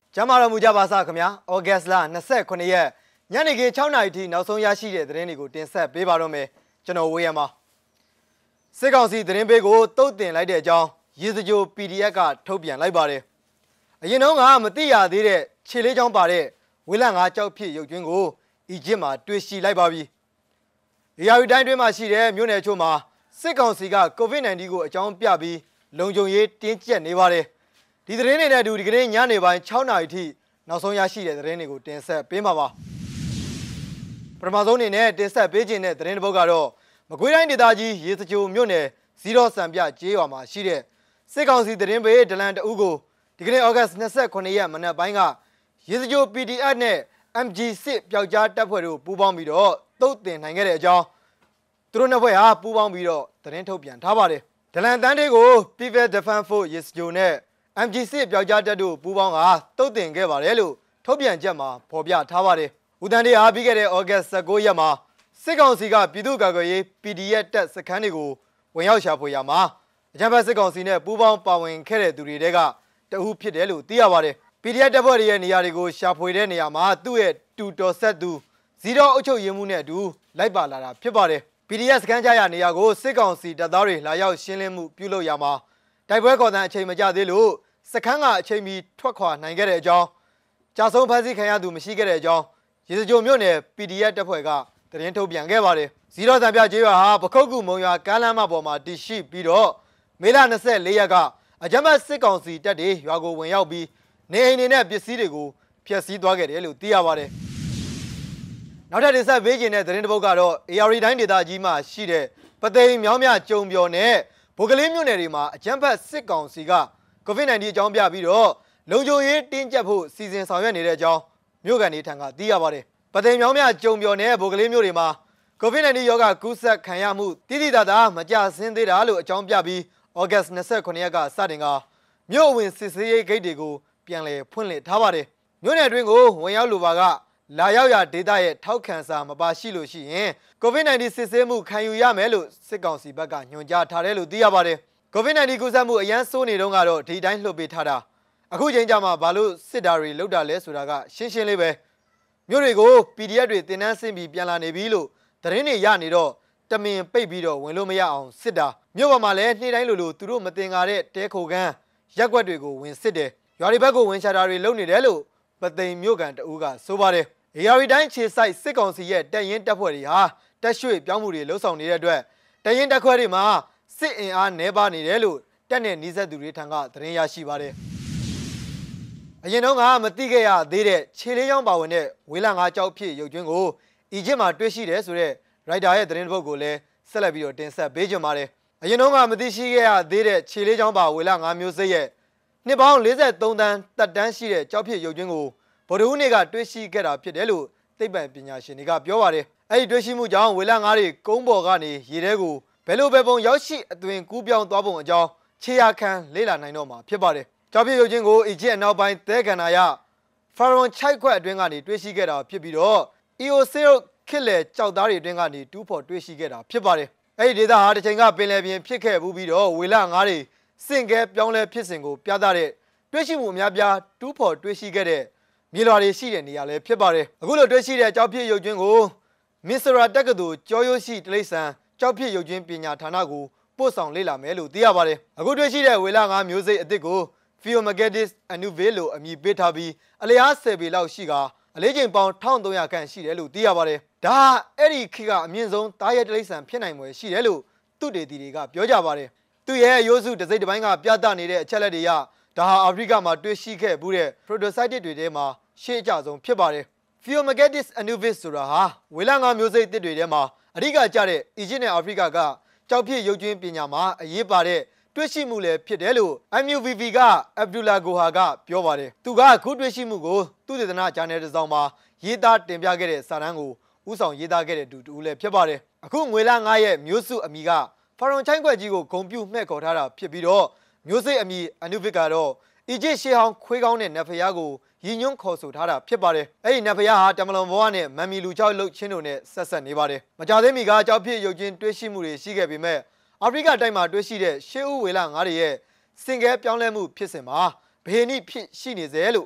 ကျမတော်မူကြပါစားခင်ဗျာဩဂတ်လ29ရက်ညနေခင်း6နာရီထိနောက်ဆုံးရရှိတဲ့သတင်းတွေကိုတင်ဆက်ပေးပါတော့မယ်ကျွန်တော်ဝေးရမှာစစ်ကောင်စီသတင်းပေးကိုတုတ်တင်လိုက်တဲ့အကြောင်းရေစကြို PDF ကထုတ်ပြန်လိုက်ပါတယ်အရင်တော့ကမသိရသေးတဲ့ခြေလေးချောင်းပါတဲ့ဝေလငါကြောက်ဖြစ်ရုပ်ကျွင်းကိုအီဂျစ်မှာတွေ့ရှိလိုက်ပါပြီ။ရာယူတိုင်းတွင်းမှာရှိတဲ့မြို့နယ်ချို့မှာစစ်ကောင်စီက COVID-19 ကိုအကြောင်းပြပြီးလုံခြုံရေးတင်းကျပ်နေပါတယ်။ဒီသတင်းတွေနဲ့အတူဒီကနေ့ညနေပိုင်း6နာရီထိနောက်ဆုံးရရှိတဲ့သတင်းတွေကိုတင်ဆက်ပေးမှာပါ။ပထမဆုံးအနေနဲ့တင်ဆက်ပေးခြင်းတဲ့သတင်းတစ်ပုဒ်ကတော့မကွေးတိုင်းဒေသကြီးရေစကြိုမြို့နယ်ဇီရောစံပြကျေးရွာမှာရှိတဲ့စစ်ကောင်စီသတင်းပေးဒလန်တအုပ်ကိုဒီကနေ့ဩဂတ်29ရက်မနက်ပိုင်းကရေစကြို PDF နဲ့ MG6 ပျောက်ကြားတပ်ဖွဲ့တို့ပူးပေါင်းပြီးတော့တုတ်တင်နိုင်ခဲ့တဲ့အကြောင်းသူတို့နှစ်ဖွဲ့ဟာပူးပေါင်းပြီးတော့သတင်းထုတ်ပြန်ထားပါတယ်ဒလန်တန်းတေးကို People Defense Force ရေစကြိုနဲ့ MG6 ပျောက်ကြားတပ်တို့ပူးပေါင်းကတုတ်တင်ခဲ့ပါတယ်လို့ထုတ်ပြန်ချက်မှာဖော်ပြထားပါတယ်ဦးတန်းတေးဟာပြီးခဲ့တဲ့ဩဂတ်19ရက်မှာစစ်ကောင်စီကပြည်သူ့ကာကွယ်ရေး PDF တပ်စခန်းတွေကိုဝင်ရောက်ရှာဖွေရမှာအကြမ်းဖက်စစ်ကောင်စီနဲ့ပူးပေါင်းပါဝင်ခဲ့တဲ့သူတွေတဲကတအုပ်ဖြစ်တယ်လို့သိရပါတယ် PDF တပ်ဖွဲ့တွေရဲ့နေရာတွေကိုရှာဖွေတဲ့နေရာမှာသူ့ရဲ့တူတော်ဆက်သူဇီရောအုပ်ချုပ်ရေးမှုနဲ့အတူလိုက်ပါလာတာဖြစ်ပါတယ် PDF စခန်းကြရနေရာကိုစစ်ကောင်စီတပ်သားတွေလာရောက်ရှင်းလင်းမှုပြုလုပ်ရမှာတိုက်ပွဲခေါ်တဲ့အချိန်မကျသေးလို့စခန်းကအချိန်မီထွက်ခွာနိုင်ခဲ့တဲ့အကြောင်းကြာဆုံးဖမ်းဆီးခံရသူမရှိခဲ့တဲ့အကြောင်းရေစကြိုမြို့နယ် PDF တပ်ဖွဲ့ကသတင်းထုတ်ပြန်ခဲ့ပါတယ်ဇီရောစံပြကျေးရွာဟာပခုတ်ကူမုံရွာကမ်းလမ်းမပေါ်မှာတည်ရှိပြီးတော့မေလ24ရက်ကအကြမ်းဖက်စစ်ကောင်စီတပ်တွေရွာကိုဝင်ရောက်ပြီးနေအိမ်တွေနဲ့ပစ္စည်းတွေကိုဖျက်ဆီးသွားခဲ့တယ်လို့သိရပါတယ်နောက်ထပ်တင်ဆက်ပေးခြင်းတဲ့သတင်းတစ်ပုဒ်ကတော့ AR တိုင်းဒေသကြီးမှာရှိတဲ့ပသိမ်မြောင်းမြကျုံပျော်နဲ့ဗိုလ်ကလေးမြို့နယ်တွေမှာအကြမ်းဖက်စစ်ကောင်စီက COVID-19 အကြောင်းပြပြီးတော့လုံခြုံရေးတင်းကျပ်ဖို့စီစဉ်ဆောင်ရွက်နေတဲ့အကြောင်းမြို့ကန်တွေထံကသိရပါတယ်ပသိမ်မြောင်းမြကျုံပျော်နဲ့ဗိုလ်ကလေးမြို့တွေမှာ COVID-19 ရောဂါကူးစက်ခံရမှုတိတိတသာမကျဆင်းသေးတာလို့အကြောင်းပြပြီးဩဂတ်29ရက်ကစတင်ကမြို့ဝင်စစ်ဆေးရေးဂိတ်တွေကိုပြန်လည်ဖွင့်လှစ်ထားပါတယ်မြို့နယ်အတွင်းကိုဝင်ရောက်လိုပါကလာရောက်ရာဒေသရဲ့ထောက်ခံစာမပါရှိလို့ရှိရင် COVID-19 စစ်ဆေးမှုခံယူရမယ်လို့စစ်ကောင်စီဘက်ကညွှန်ကြားထားတယ်လို့သိရပါတယ် COVID-19 ကူးစက်မှုအရန်ဆိုးနေတုန်းကတော့ဒီတိုင်းလှုပ်ပေးထားတာအခုချိန်ကျမှဘာလို့စစ်တာတွေလောက်တာလဲဆိုတာကရှင်းရှင်းလေးပဲမြို့တွေကို PDF တွေတင်နန်းဆင်းပြီးပြန်လာနေပြီလို့သတင်းတွေရနေတော့တမင်ပိတ်ပြီးတော့ဝင်လို့မရအောင်စစ်တာမြို့ပေါ်မှာလည်းနေ့တိုင်းလိုလိုသူတို့မတင်ကားတဲ့တဲခိုကန်းရက်ွက်တွေကိုဝင်စစ်တယ်ရွာတွေဘက်ကိုဝင်ရှာတာတွေလုပ်နေတယ်လို့ပသိမ်မြို့ကန်တအူးကဆိုပါတယ် AR တိုင်းခြေစိုက်စစ်ကောင်စီရဲ့တပ်ရင်းတပ်ဖွဲ့တွေဟာတက်ရွှေ့ပြောင်းမှုတွေလှုပ်ဆောင်နေတဲ့အတွက်တပ်ရင်းတပ်ခွဲတွေမှာစစ်အင်အားနှဲပါနေတယ်လို့တပ်နဲ့နှီးဆက်သူတွေထံကသတင်းရရှိပါတယ်အရင်တော့ကမသိခဲ့ရသေးတဲ့ခြေလေးချောင်းပါဝင်တဲ့ဝေလငါကြောက်ဖြစ်ရုပ်ကျွင်းကိုအီဂျစ်မှာတွေ့ရှိတယ်ဆိုတဲ့ရိုက်တာရဲ့သတင်းတစ်ပုဒ်ကိုလည်းဆက်လက်ပြီးတော့တင်ဆက်ပေးကြပါမယ်အရင်တော့ကမသိရှိခဲ့ရသေးတဲ့ခြေလေးချောင်းပါဝေလငါမျိုးစိတ်ရဲ့နှစ်ပေါင်း43တန်းတက်တန်းရှိတဲ့ကြောက်ဖြစ်ရုပ်ကျွင်းကိုဗုဒ္ဓဟူးနေ့ကတွေ့ရှိခဲ့တာဖြစ်တယ်လို့သိပ္ပံပညာရှင်တွေကပြောပါတယ်အဲ့ဒီတွေ့ရှိမှုကြောင့်ဝေလငါးတွေကုန်းပေါ်ကနေရေထဲကိုဘယ်လိုပဲပုံရောက်ရှိအသွင်ကူးပြောင်းသွားပုံအကြောင်းခြေရခံလေ့လာနိုင်တော့မှာဖြစ်ပါတယ်ကြောက်ဖြစ်ရုပ်ကျွင်းကိုအီဂျစ်အနောက်ပိုင်းသဲကန္နာရဖာရွန်ချိုက်ခွက်အတွင်းကနေတွေ့ရှိခဲ့တာဖြစ်ပြီးတော့အီယိုဆေရုတ်ခစ်လေကြောက်သားတွေအတွင်းကနေတူးဖော်တွေ့ရှိခဲ့တာဖြစ်ပါတယ်အဲ့ဒီဒေသဟာတစ်ချိန်ကပင်လယ်ပြင်ဖြစ်ခဲ့ဘူးပြီးတော့ဝေလငါးတွေစင်ကဲပြောင်းလဲဖြစ်စဉ်ကိုပြသတဲ့တွေ့ရှိမှုအများပြားတူးဖော်တွေ့ရှိခဲ့တဲ့မြေလွှာတွေရှိတဲ့နေရာလည်းဖြစ်ပါတယ်အခုလိုတွေ့ရှိတဲ့ကြောက်ဖြစ်ရုပ်ကျွင်းကိုမစ္စရာတက္ကသိုလ်ကျော်ရိုးရှိတိရစ္ဆာန်ကြောက်ဖြစ်ရုပ်ကျွင်းပညာဌာနကိုပို့ဆောင်လေ့လာမယ်လို့သိရပါတယ်အခုတွေ့ရှိတဲ့ဝေလငါးမျိုးစိတ်အသစ်ကို Pheomageddis annuvale လို့အမည်ပေးထားပြီးအလျား10ပေလောက်ရှိကအလေးချိန်ပေါင်း1300ခန့်ရှိတယ်လို့သိရပါတယ်ဒါအဲ့ဒီခေတ်ကအမြင့်ဆုံးသားရဲတိရစ္ဆာန်ဖြစ်နိုင်ွယ်ရှိတယ်လို့သူတေသီတွေကပြောကြပါတယ်သူရဲ့ရိုးစုတစ်စိတ်တစ်ပိုင်းကပြသနေတဲ့အချက်လက်တွေရဒါဟာအာဖရိကမှာတွေ့ရှိခဲ့မှုတဲ့ protocytic တွေထဲမှာရှေ့အကျဆုံးဖြစ်ပါတယ် Pheomageddis annuvale ဆိုတာဟာဝေလငါမျိုးစိတ်တစ်တွေထဲမှာအဓိကကျတဲ့အီဂျစ်နဲ့အာဖရိကကကြောက်ဖြစ်ရုပ်ကျွင်းပညာမှာအရေးပါတဲ့တွေ့ရှိမှုလည်းဖြစ်တယ်လို့ MUVV ကအဗ်ဒူလာဂိုဟာကပြောပါတယ်သူကအခုတွေ့ရှိမှုကိုသူတေသနဂျာနယ်တစ်စောင်မှာရေးသားတင်ပြခဲ့တဲ့စာတမ်းကိုဥဆောင်ရေးသားခဲ့တဲ့တူလည်းဖြစ်ပါတယ်အခုငွေလငါးရဲ့မျိုးစုအမည်ကဖာရွန်ချိုင်းခွက်ကြီးကိုဂုံပြုမှဲ့ခေါ်ထားတာဖြစ်ပြီးတော့မျိုးစိတ်အမည်အနုဗစ်ကတော့အီဂျစ်ရှေးဟောင်းခွေးကောင်းတဲ့နတ်ဖျားကိုရည်ညွှန်းခေါ်ဆိုထားတာဖြစ်ပါတယ်အဲ့ဒီနတ်ဖျားဟာတမလွန်ဘဝနဲ့မမ်မီလူချောက်လှုပ်ချင်းတို့နဲ့ဆက်ဆက်နေပါတယ်မကြသေးမီကကြောက်ဖြစ်ရုပ်ချင်းတွေ့ရှိမှုတွေရှိခဲ့ပေမဲ့အာဖရိကတိုက်မှာတွေ့ရှိတဲ့ရှေးဦးဝေလငါးတွေရဲ့စင်ကဲပြောင်းလဲမှုဖြစ်စဉ်မှာဘဟေနိဖြစ်ရှိနေစေလို့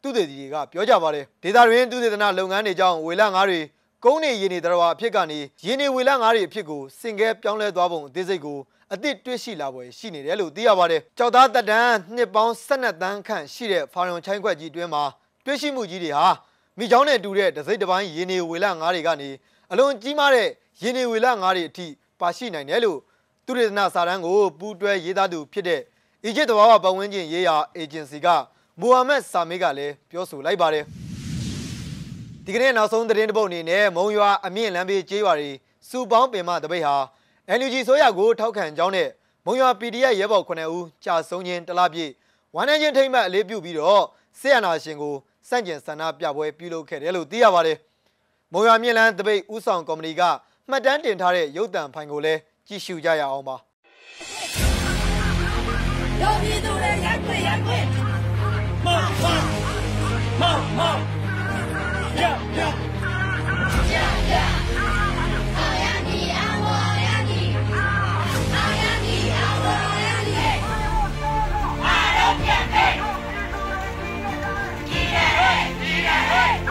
သူတေဒီတွေကပြောကြပါတယ်ဒေတာတွင်သူတေသနာလုပ်ငန်းတွေကြောင့်ဝေလငါးတွေကုန်းနေရင်းနေတော်အဖြစ်ကနေရင်းနေဝေလငါးတွေအဖြစ်ကိုစင်ကဲပြောင်းလဲသွားပုံအသေးစိတ်ကိုအသစ်တွေ့ရှိလာပွဲရှိနေတယ်လို့သိရပါတယ်ကြောက်သားတက်တန်းနှစ်ပေါင်း12တန်းခန့်ရှိတဲ့ဖာရွန်ချိုင်းခွက်ကြီးတွင်မှာတွေ့ရှိမှုကြီးတွေဟာမိချောင်းနဲ့တူတဲ့တစိမ့်တစ်ပိုင်းရင်းနေဝေလငါးတွေကနေအလွန်ကြီးမားတဲ့ရင်းနေဝေလငါးတွေအထိပါရှိနိုင်တယ်လို့သူတေသနာစာတမ်းကိုပူးတွဲရေးသားသူဖြစ်တဲ့အီဂျစ်သဘာဝပတ်ဝန်းကျင်ရေးရာအေဂျင်စီကမိုဟာမက်ဆာမေးကလည်းပြောဆိုလိုက်ပါတယ်ဒီကနေ့နောက်ဆုံးသတင်းတစ်ပုဒ်အနေနဲ့မုံရွာအမြင့်လမ်းဘေးကျေးရွာတွေစုပေါင်းပင်မတပိတ်ဟာ NUG ဆိုရကိုထောက်ခံကြောင်းနဲ့မုံရွာ PDF ရဲဘော်9ဦးကြာဆုံးခြင်းတလားပြည့်ဝမ်းနည်းခြင်းထိမ့်မှတ်အလေးပြုပြီးတော့ဆေးရနာရှင်ကိုစန့်ကျင်ဆန္ဒပြပွဲပြုလုပ်ခဲ့တယ်လို့သိရပါတယ်မုံရွာမြင့်လမ်းတပိတ်ဦးဆောင်ကော်မတီကမှတ်တမ်းတင်ထားတဲ့ရုပ်သံဖိုင်ကိုလည်းကြည့်ရှုကြရအောင်ပါ有批度的严贵严贵，冒冒冒冒，呀呀呀呀！我呀你呀我呀你，我呀你呀我呀你，爱都变黑，你也黑，你也黑，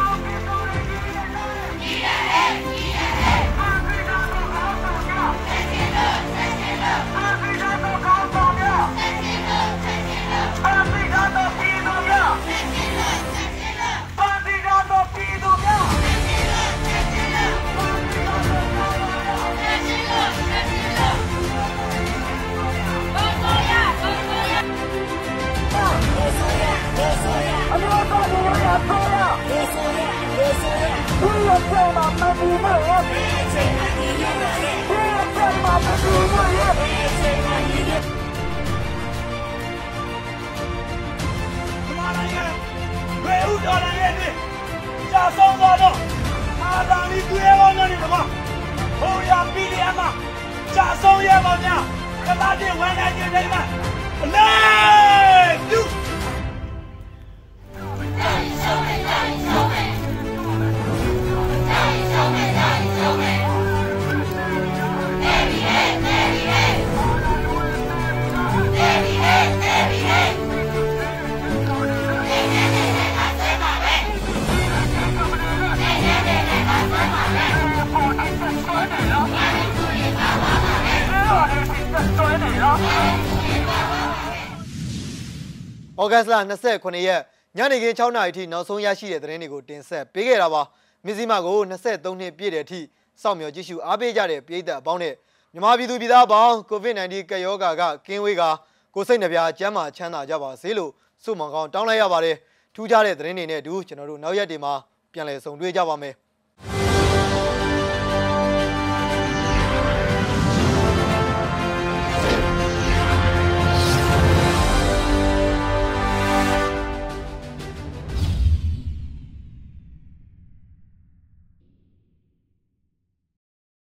你也黑，你也黑。加上我的，阿当你对我那里什么？后呀比例嘛，加上也嘛呢，可大的万来的人们，来就。 ဩဂတ်လ29ရက်ညနေခင်း6နာရီထိနောက်ဆုံးရရှိတဲ့သတင်းတွေကိုတင်ဆက်ပေးခဲ့တာပါမြစည်းမကို23နှစ်ပြည့်တဲ့အထိစောင့်မျှော်ကြည့်ရှုအားပေးကြတဲ့ပြည်သက်အပေါင်းနဲ့မြန်မာပြည်သူပြည်သားအပေါင်း COVID-19 ကပ်ရောဂါကကင်းဝေးကကိုယ်စိတ်နှပြကျန်းမာချမ်းသာကြပါစေလို့ဆုမွန်ကောင်းတောင်းလိုက်ရပါတယ်ထူးခြားတဲ့သတင်းတွေနဲ့အတူကျွန်တော်တို့နောက်ရက်တွေမှာပြန်လည်ဆုံတွေ့ကြပါမယ်